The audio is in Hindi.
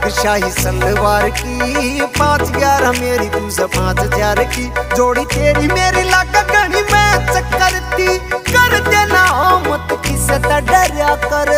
शाही सलवार की 5/11 मेरी तुझे 5000 की जोड़ी तेरी मेरी लागा घनी मैं चक्कर थी कर देना मत किसे डरिया कर।